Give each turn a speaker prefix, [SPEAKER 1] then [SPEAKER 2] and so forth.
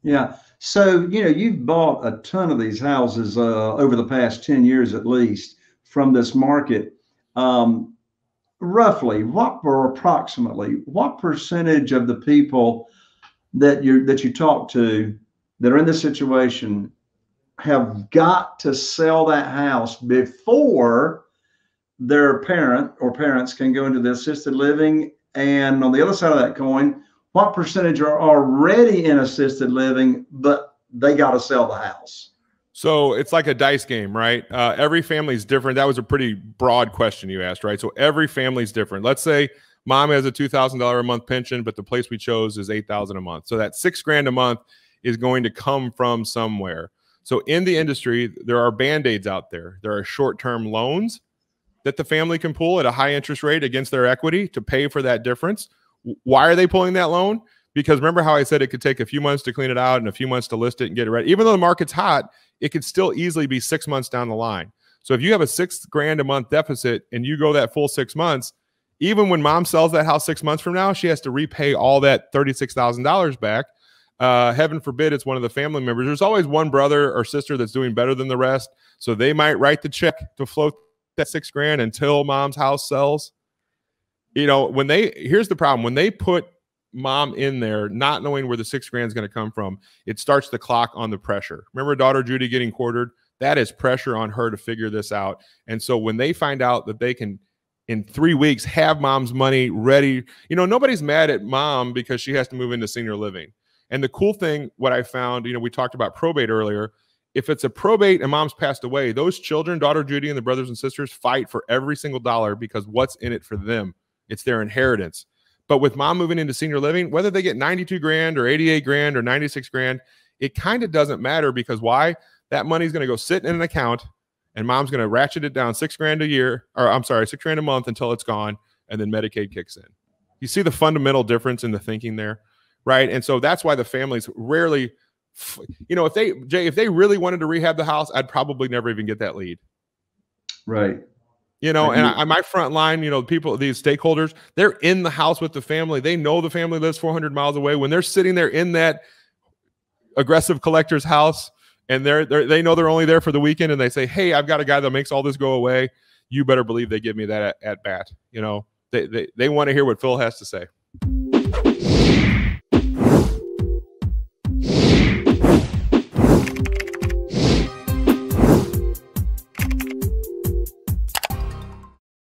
[SPEAKER 1] Yeah. So, you've bought a ton of these houses over the past 10 years at least from this market. Um, Roughly, what or approximately, what percentage of the people that you talk to that are in this situation have got to sell that house before their parent or parents can go into the assisted living? And on the other side of that coin, what percentage are already in assisted living, but they got to sell the house?
[SPEAKER 2] So it's like a dice game, right? Every family is different. That was a pretty broad question you asked, right? So every family is different. Let's say mom has a $2,000 a month pension, but the place we chose is $8,000 a month. So that $6,000 a month is going to come from somewhere. So in the industry, there are band-aids out there. There are short-term loans that the family can pull at a high interest rate against their equity to pay for that difference. Why are they pulling that loan? Because remember how I said it could take a few months to clean it out and a few months to list it and get it ready. Even though the market's hot, it could still easily be 6 months down the line. So if you have a $6,000 a month deficit and you go that full 6 months, even when mom sells that house 6 months from now, she has to repay all that $36,000 back. Heaven forbid it's one of the family members. There's always one brother or sister that's doing better than the rest. So they might write the check to float that $6,000 until mom's house sells. Here's the problem. When they put mom in there, not knowing where the $6,000 is going to come from, it starts the clock on the pressure. Remember daughter Judy getting quartered? That is pressure on her to figure this out. And so when they find out that they can, in 3 weeks, have mom's money ready, nobody's mad at mom because she has to move into senior living. And the cool thing, what I found, we talked about probate earlier. If it's a probate and mom's passed away, those children, daughter Judy and the brothers and sisters, fight for every single dollar because what's in it for them? It's their inheritance. But with mom moving into senior living, whether they get 92 grand or 88 grand or 96 grand, it kind of doesn't matter because why? That money's going to go sit in an account and mom's going to ratchet it down $6,000 a year, or I'm sorry, $6,000 a month until it's gone. And then Medicaid kicks in. You see the fundamental difference in the thinking there, right? And so that's why the families rarely, if they really wanted to rehab the house, I'd probably never even get that lead.
[SPEAKER 1] Right.
[SPEAKER 2] And my front line, people, these stakeholders, they're in the house with the family. They know the family lives 400 miles away. When they're sitting there in that aggressive collector's house and they know they're only there for the weekend and they say, hey, I've got a guy that makes all this go away. You better believe they give me that at bat. They want to hear what Phil has to say.